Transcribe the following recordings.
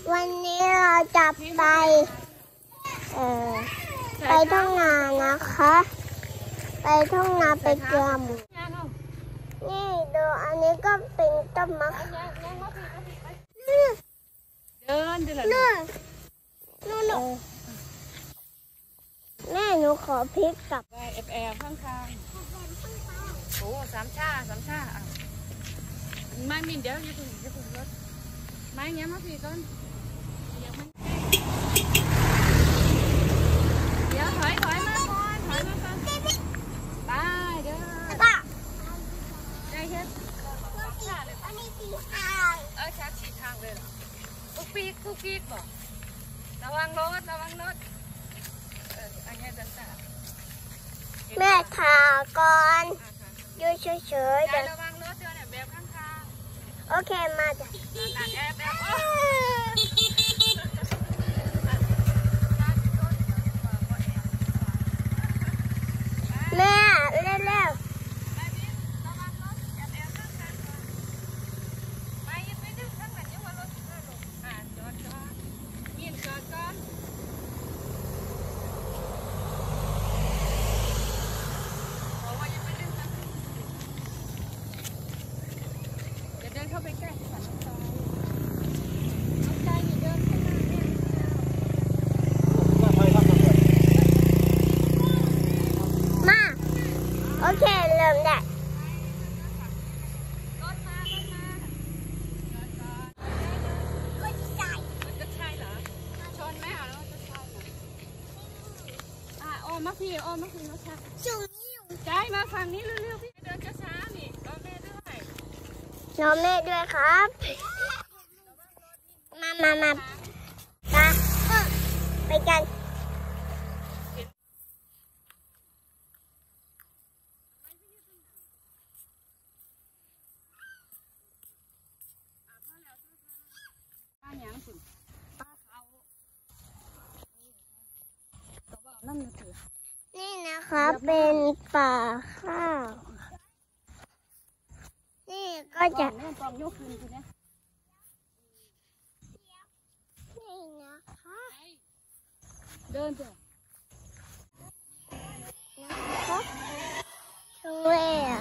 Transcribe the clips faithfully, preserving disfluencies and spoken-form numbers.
วันนี้เราจะไปเอ่อไปท่องนานะคะไปท่องนาไปเกลือหมูนี่ดูอันนี้ก็เป็นต้นมะขามเดินเดินนู่นนู่นแม่หนูขอพริกกับไปแอบแอบข้างทางโอ้สามชาสามชาไม่มินเดี๋ยวจะถึงจะถึงรถไม่เงี้ยมาพี่ต้นเดี๋ยวถอยถอยมาก่อนถอยมาก่อนไปเด้อได้เฮ็ดอันนี้สีทางเออชัดสีทางเลยทุกปีกทุกปีกบอกระวังรถระวังรถเอออันนี้จะจัดแม่ทาก่อนยืดเฉยๆเดี๋ยวระวังรถเดี๋ยวเนี่ยแบบข้างทางโอเคมาจ้ะแอบแบบแม่เร็วเร็วเข้าไปใกล้ที่ฝันน้องจอยน้องจอยนี่เดินข้างหน้าเนี่ยมาโอเคเริ่มได้รถมารถมาก็ใช่มันจะใช่เหรอชนไหมอ่ะแล้วจะใช่เหรออ่ะโอ้มาพี่โอ้มาพี่น้องชายจุ่มนิ้วใจมาฝั่งนี้เร็วๆพี่เดินช้าๆนี่รอแม่ด้วยรอแม่ด้วยครับมามามามาไปกันนี่นะคะเป็นป่าข้าวนี่ก็จะนี่นะคะเดินจ้ะนะคะช่วยอ่ะ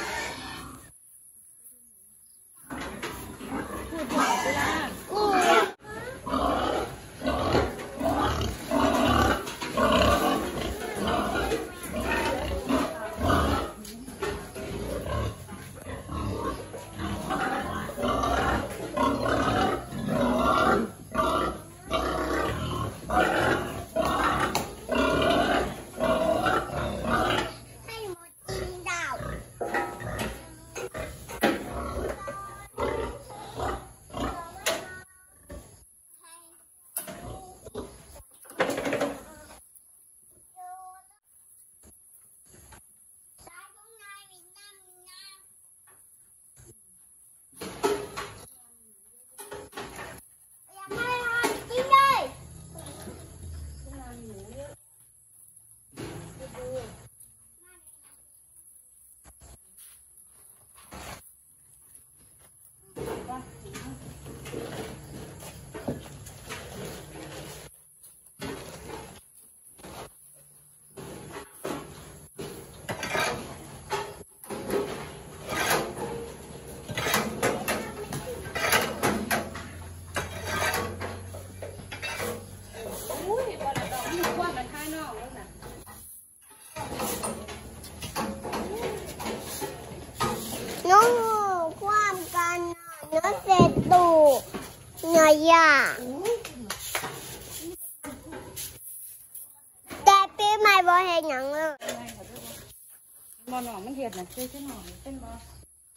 พูดถึงเวลาน้องความกันเนื้อเศษตูเนื้อย่างแต่ปีใหม่บ่เห็นอย่างเลยบอลหนองมันเห็ดนะช่วยช่วยหน่อยเป็นบอล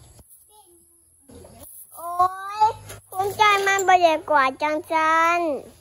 โอ้ยคุณใจมันบ่ใหญ่กว่าจังจัน